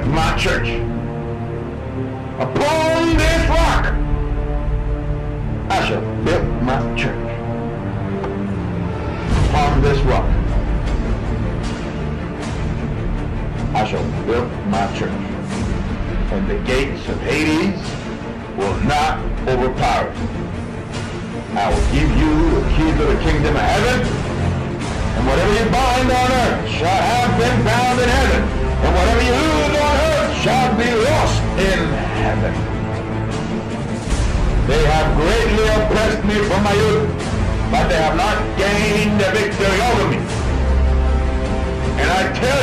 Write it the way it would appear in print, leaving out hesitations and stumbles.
my church. Upon this rock I shall build my church. Upon this rock I shall build my church, and the gates of Hades will not overpower it. I will give you the keys of the kingdom of heaven, and whatever you bind on earth shall have been bound in heaven, and whatever you lose on earth shall be lost in heaven. They have greatly oppressed me from my youth, but they have not gained a victory over me. And I tell